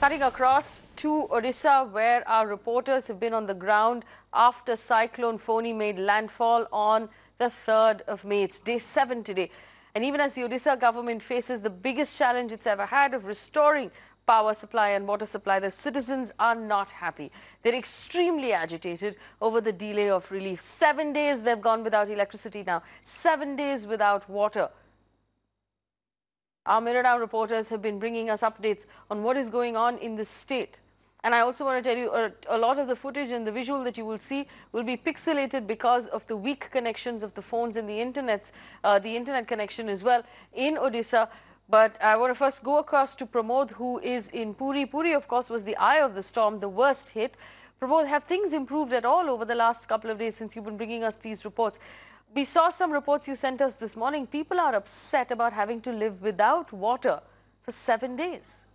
Cutting across to Odisha, where our reporters have been on the ground after Cyclone Fani made landfall on the 3rd of May. It's day 7 today. And even as the Odisha government faces the biggest challenge it's ever had of restoring power supply and water supply, the citizens are not happy. They're extremely agitated over the delay of relief. 7 days they've gone without electricity now, 7 days without water. Our Mirror Now reporters have been bringing us updates on what is going on in this state. And I also want to tell you a lot of the footage and the visual that you will see will be pixelated because of the weak connections of the phones and the internet connection as well in Odisha. But I want to first go across to Pramod, who is in Puri. Puri, of course, was the eye of the storm, the worst hit. Pramod, have things improved at all over the last couple of days since you've been bringing us these reports? We saw some reports you sent us this morning. People are upset about having to live without water for 7 days.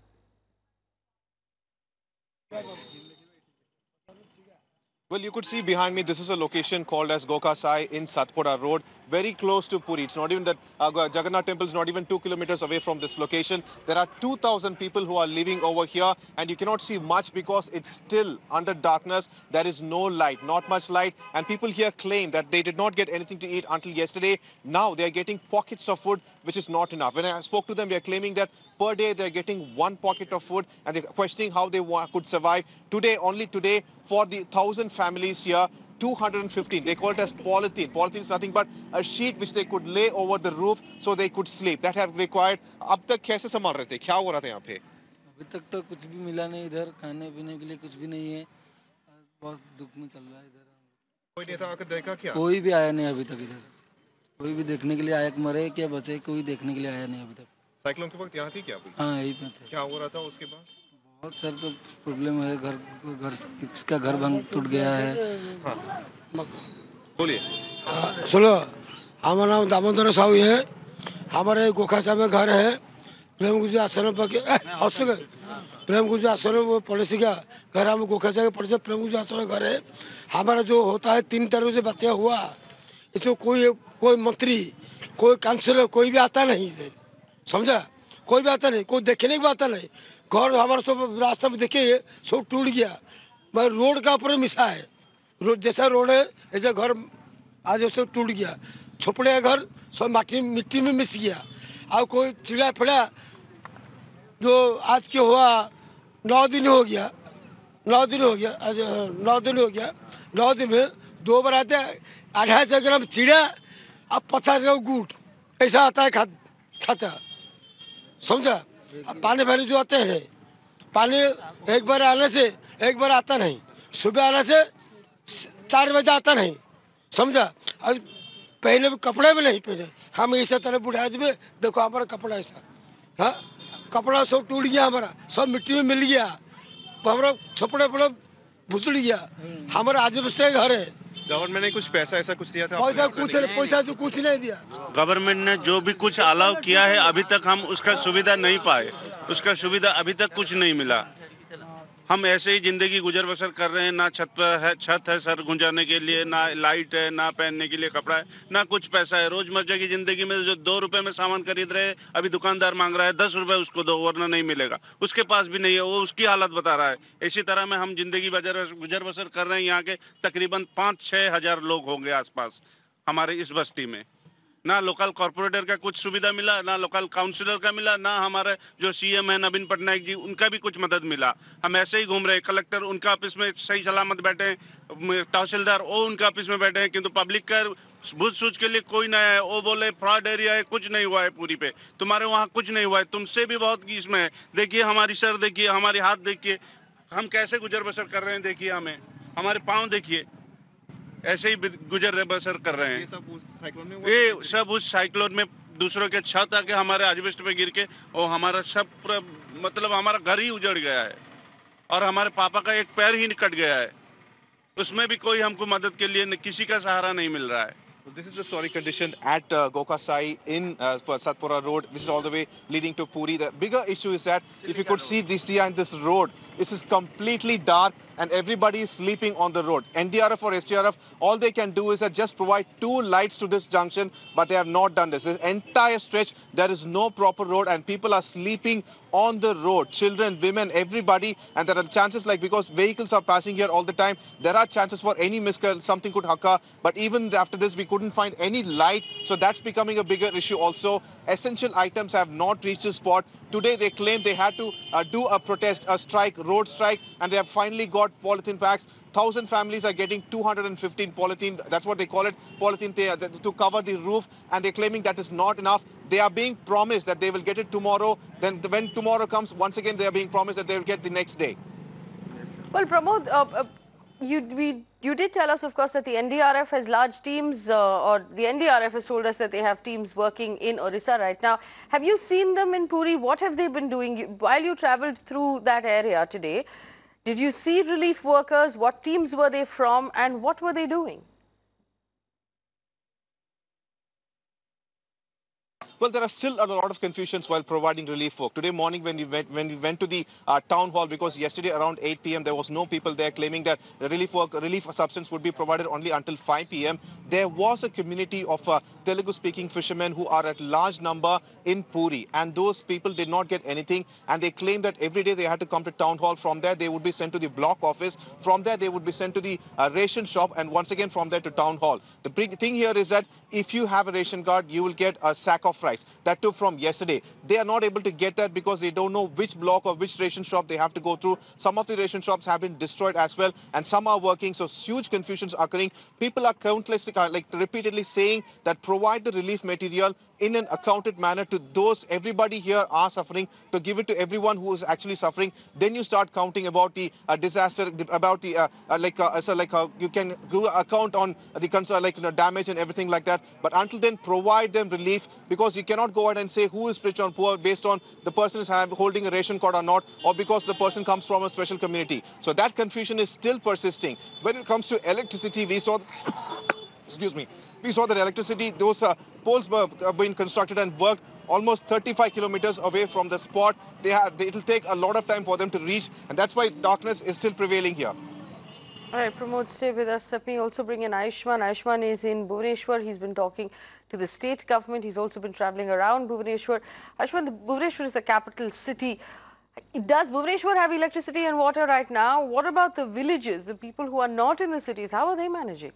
Well, you could see behind me, this is a location called as Gokasai in Satpura Road, very close to Puri. It's not even that Jagannath Temple is not even 2 kilometers away from this location. There are 2,000 people who are living over here, and you cannot see much because it's still under darkness. There is no light, not much light, and people here claim that they did not get anything to eat until yesterday. Now they are getting pockets of food, which is not enough. When I spoke to them, they are claiming that per day they're getting 1 pocket of food, and they're questioning how they could survive. Today, only today, for the 1,000 families here, 215. They call it as polythene. Polythene is nothing but a sheet which they could lay over the roof so they could sleep. That have required. अब तक कैसे संभाल रहे थे? क्या हो रहा था यहाँ पे? अभी तक तो कुछ भी मिला नहीं इधर, खाने पीने के लिए कुछ भी नहीं है, बहुत दुख में चल रहा है इधर। कोई नहीं था आकर देखा क्या? कोई भी आया नहीं अभी तक इधर, कोई भी देखने के लिए आया, मरे क्या बचे, कोई देखने के लिए आया नहीं अभी तक। साइक्लोन के वक्त यहाँ थी क्या? हाँ यही पे थे। क्या हो रहा था उसके बाद? बहुत सारे तो प्रॉब्लम है, किसका घर भंग टूट गया है। बोलिए। सुनो, हमारा नाम दामोदर साहू है, हमारे गोखासा में घर है, प्रेम गुजर आश्रम पर प्रेम गुजर आश्रम वो पड़ोसी का घर, हम गोखासा के पड़ोसी प्रेम गुजर आश्रम घर है। हमारा जो होता है 3 तरह से बातें हुआ, इसको कोई मंत्री, कोई काउंसिलर, कोई भी आता नहीं, समझा? कोई भी आता नहीं, कोई देखने की बात नहीं। घर हमारा सब रास्ता में देखिए सब टूट गया, मगर रोड का ऊपर मिसा है, रोड जैसा रोड है ऐसा घर आज सब टूट गया। छोपड़े का घर सब मिट्टी में मिस गया। और कोई चिड़ा फड़ा जो आज के हुआ 9 दिन हो गया, 9 दिन हो गया, आज 9 दिन हो गया। 9 दिन में 2 बार आते हैं, 250 ग्राम चिड़ा अब 50 ग्राम गुड़ ऐसा आता है खाता, समझा? पानी भरे जो आते हैं, पानी एक बार आने से एक बार आता नहीं, सुबह आने से 4 बजे आता नहीं, समझा? अब पहले कपड़े भी नहीं पहने हम, ऐसा तरह बुढ़ा आदमी देखो हमारा कपड़ा ऐसा, हाँ कपड़ा सब टूट गया, हमारा सब मिट्टी में मिल गया, हमारा छपड़े पड़े भुसड़ गया। हमारा आज बस्ते घर है। गवर्नमेंट ने कुछ पैसा ऐसा कुछ दिया था? पैसा तो कुछ नहीं दिया। गवर्नमेंट ने जो भी कुछ अलाउ किया है अभी तक हम उसका सुविधा नहीं पाए, उसका सुविधा अभी तक कुछ नहीं मिला। हम ऐसे ही जिंदगी गुजर बसर कर रहे हैं, ना छत है सर गुंजाने के लिए, ना लाइट है, ना पहनने के लिए कपड़ा है, ना कुछ पैसा है। रोजमर्रा की जिंदगी में जो 2 रुपए में सामान खरीद रहे हैं, अभी दुकानदार मांग रहा है 10 रुपए उसको दो वरना नहीं मिलेगा, उसके पास भी नहीं है, वो उसकी हालत बता रहा है। इसी तरह में हम जिंदगी गुजर बसर कर रहे हैं। यहाँ के तकरीबन 5-6 हज़ार लोग होंगे आसपास हमारे इस बस्ती में। ना लोकल कॉर्पोरेटर का कुछ सुविधा मिला, ना लोकल काउंसिलर का मिला, ना हमारे जो सीएम है नवीन पटनायक जी उनका भी कुछ मदद मिला। हम ऐसे ही घूम रहे हैं। कलेक्टर उनका ऑफिस में सही सलामत बैठे हैं, तहसीलदार वो उनका ऑफिस में बैठे हैं, किंतु पब्लिक का बूझ सूझ के लिए कोई नया है। वो बोले फ्रॉड एरिया है, कुछ नहीं हुआ है पूरी पे, तुम्हारे वहाँ कुछ नहीं हुआ है, तुमसे भी बहुत इसमें है। देखिए हमारी सर देखिए, हमारी हाथ देखिए, हम कैसे गुजर बसर कर रहे हैं। देखिए हमें, हमारे पाँव देखिए, ऐसे ही गुजर बसर कर रहे हैं। ये सब उस साइक्लोन में दूसरों के छत आके हमारे एस्बेस्टस पे गिर के और हमारा सब मतलब हमारा घर ही उजड़ गया है, और हमारे पापा का एक पैर ही कट गया है। उसमें भी कोई हमको मदद के लिए किसी का सहारा नहीं मिल रहा है। This is the sorry condition at Gokasai in Satpura Road. This is all the way leading to Puri. The bigger issue is that if you could see this here and this road, this is completely dark and everybody is sleeping on the road. NDRF or SDRF, all they can do is just provide 2 lights to this junction, but they have not done this. This entire stretch, there is no proper road and people are sleeping on the road. Children, women, everybody, and there are chances because vehicles are passing here all the time, there are chances for any miscarriage, something could occur. But even after this, we couldn't find any light, so that's becoming a bigger issue also. Essential items have not reached the spot. Today, they claim they had to do a protest, a strike, road strike, and they have finally got polythene packs. 1,000 families are getting 215 polythene, that's what they call it, polythene to cover the roof, and they're claiming that is not enough. They are being promised that they will get it tomorrow. Then when tomorrow comes, once again, they are being promised that they will get the next day. Well, Pramod, you did tell us, of course, that the NDRF has large teams, or the NDRF has told us that they have teams working in Odisha right now. Have you seen them in Puri? What have they been doing while you travelled through that area today? Did you see relief workers? What teams were they from and what were they doing? Well, there are still a lot of confusions while providing relief work. Today morning when we went to the town hall, because yesterday around 8 p.m. there was no people there, claiming that relief substance would be provided only until 5 p.m. There was a community of Telugu-speaking fishermen who are at large number in Puri, and those people did not get anything, and they claimed that every day they had to come to town hall. From there they would be sent to the block office. From there they would be sent to the ration shop, and once again from there to town hall. The big thing here is that if you have a ration card, you will get a sack of rice. That too from yesterday. They are not able to get that because they don't know which block or which ration shop they have to go through. Some of the ration shops have been destroyed as well, and some are working, so huge confusions are occurring. People are repeatedly saying that provide the relief material in an accounted manner to those, everybody here are suffering, to give it to everyone who is actually suffering. Then you start counting about the disaster, about the you can do account on the concern, damage and everything like that. But until then, provide them relief, because you cannot go ahead and say who is rich or poor based on the person is holding a ration card or not, or because the person comes from a special community. So that confusion is still persisting. When it comes to electricity, we saw excuse me, we saw that electricity, those poles were being constructed and worked almost 35 kilometers away from the spot. It will take a lot of time for them to reach, and that's why darkness is still prevailing here. All right, Pramod, stay with us. Let me also bring in Ayushmann. Ayushmann is in Bhubaneswar. He's been talking to the state government. He's also been travelling around Bhubaneswar. Ayushmann, Bhubaneswar is the capital city. Does Bhubaneswar have electricity and water right now? What about the villages, the people who are not in the cities? How are they managing?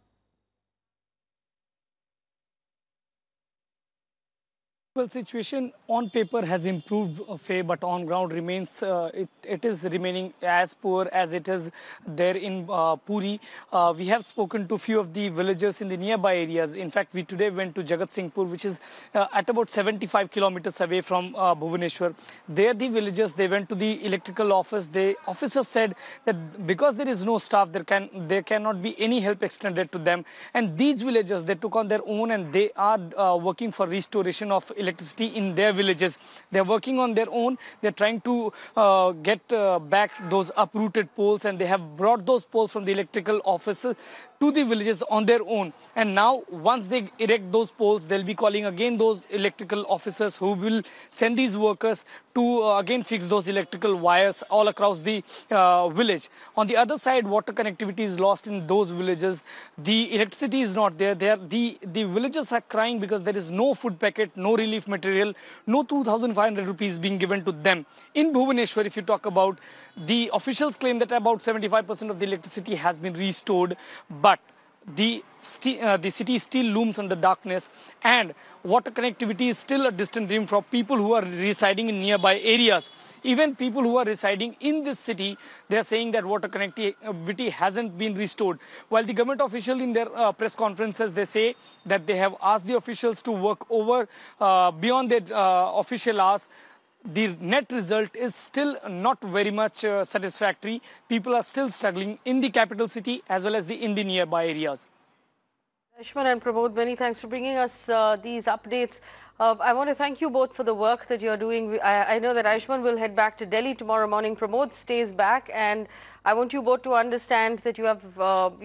Well, situation on paper has improved, Faye, but on ground remains, it is remaining as poor as it is there in Puri. We have spoken to a few of the villagers in the nearby areas. In fact, we today went to Jagat Singhpur, which is at about 75 kilometers away from Bhubaneswar. There, the villagers, they went to the electrical office. The officer said that because there is no staff, there cannot be any help extended to them. And these villagers, they took on their own, and they are working for restoration of electricity in their villages. They're working on their own. They're trying to get back those uprooted poles, and they have brought those poles from the electrical offices to the villages on their own. And now, once they erect those poles, they'll be calling again those electrical officers who will send these workers to again fix those electrical wires all across the village. On the other side, water connectivity is lost in those villages. The electricity is not there. The villagers are crying because there is no food packet, no relief material, no 2,500 rupees being given to them. In Bhubaneswar, if you talk about, the officials claim that about 75% of the electricity has been restored, but the city still looms under darkness, and water connectivity is still a distant dream for people who are residing in nearby areas. Even people who are residing in this city, they are saying that water connectivity hasn't been restored. While the government official in their press conferences, they say that they have asked the officials to work over beyond their official hours. The net result is still not very much satisfactory. People are still struggling in the capital city as well as in the nearby areas. Ayushmann and Pramod, many thanks for bringing us these updates. I want to thank you both for the work that you're doing. I know that Ayushmann will head back to Delhi tomorrow morning. Pramod stays back, and I want you both to understand that you have,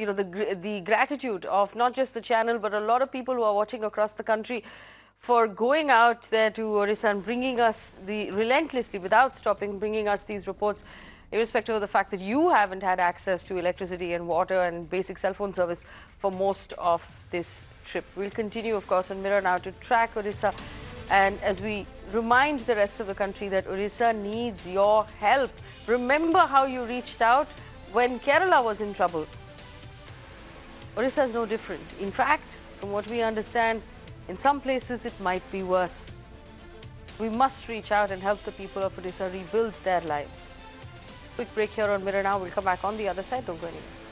the gratitude of not just the channel, but a lot of people who are watching across the country for going out there to Odisha and bringing us relentlessly, without stopping, bringing us these reports. irrespective of the fact that you haven't had access to electricity and water and basic cell phone service for most of this trip. We'll continue, of course, on Mirror now to track Odisha, and as we remind the rest of the country that Odisha needs your help. Remember how you reached out when Kerala was in trouble. Odisha is no different. In fact, from what we understand, in some places it might be worse. We must reach out and help the people of Odisha rebuild their lives. Quick break here on Mirror Now. We'll come back on the other side. Don't go anywhere.